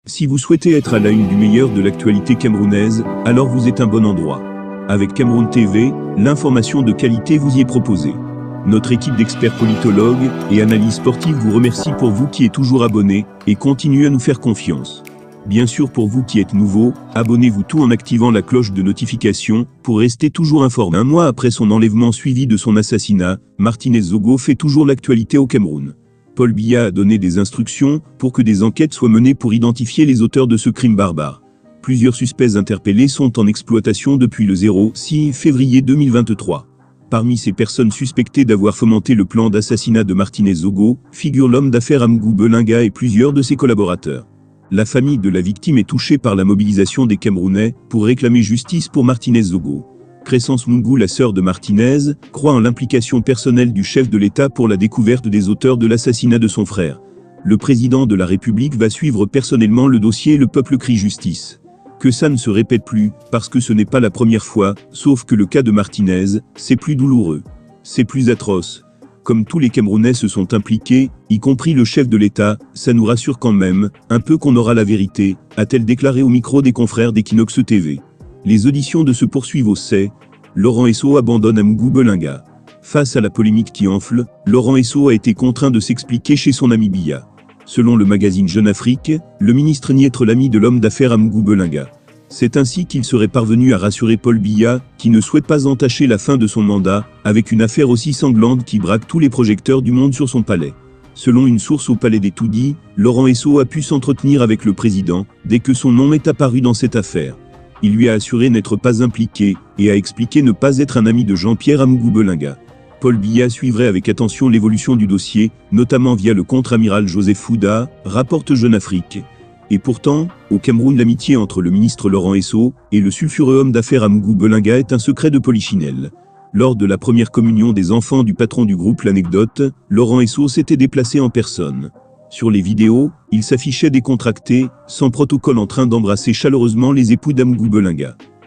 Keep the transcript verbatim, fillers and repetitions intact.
Si vous souhaitez être à la une du meilleur de l'actualité camerounaise, alors vous êtes un bon endroit. Avec Cameroun T V, l'information de qualité vous y est proposée. Notre équipe d'experts politologues et analystes sportives vous remercie pour vous qui êtes toujours abonnés et continue à nous faire confiance. Bien sûr, pour vous qui êtes nouveaux, abonnez-vous tout en activant la cloche de notification pour rester toujours informé. Un mois après son enlèvement suivi de son assassinat, Martinez Zogo fait toujours l'actualité au Cameroun. Paul Biya a donné des instructions pour que des enquêtes soient menées pour identifier les auteurs de ce crime barbare. Plusieurs suspects interpellés sont en exploitation depuis le six février deux mille vingt-trois. Parmi ces personnes suspectées d'avoir fomenté le plan d'assassinat de Martinez Zogo, figure l'homme d'affaires Amgou Belinga et plusieurs de ses collaborateurs. La famille de la victime est touchée par la mobilisation des Camerounais pour réclamer justice pour Martinez Zogo. Crescence Mungu, la sœur de Martinez, croit en l'implication personnelle du chef de l'État pour la découverte des auteurs de l'assassinat de son frère. Le président de la République va suivre personnellement le dossier et le peuple crie justice. Que ça ne se répète plus, parce que ce n'est pas la première fois, sauf que le cas de Martinez, c'est plus douloureux. C'est plus atroce. Comme tous les Camerounais se sont impliqués, y compris le chef de l'État, ça nous rassure quand même, un peu qu'on aura la vérité, a-t-elle déclaré au micro des confrères d'Equinox T V. Les auditions de se poursuivent au C. Laurent Esso abandonne Amgou Belinga. Face à la polémique qui enfle, Laurent Esso a été contraint de s'expliquer chez son ami Biya. Selon le magazine Jeune Afrique, le ministre nie être l'ami de l'homme d'affaires Amgou Belinga. C'est ainsi qu'il serait parvenu à rassurer Paul Biya, qui ne souhaite pas entacher la fin de son mandat, avec une affaire aussi sanglante qui braque tous les projecteurs du monde sur son palais. Selon une source au palais des Toudis, Laurent Esso a pu s'entretenir avec le président, dès que son nom est apparu dans cette affaire. Il lui a assuré n'être pas impliqué, et a expliqué ne pas être un ami de Jean-Pierre Amgou Belinga. Paul Biya suivrait avec attention l'évolution du dossier, notamment via le contre-amiral Joseph Fouda, rapporte Jeune Afrique. Et pourtant, au Cameroun, l'amitié entre le ministre Laurent Esso et le sulfureux homme d'affaires Amgou Belinga est un secret de polichinelle. Lors de la première communion des enfants du patron du groupe L'Anecdote, Laurent Esso s'était déplacé en personne. Sur les vidéos, il s'affichait décontracté, sans protocole en train d'embrasser chaleureusement les époux d'Amgou Belinga.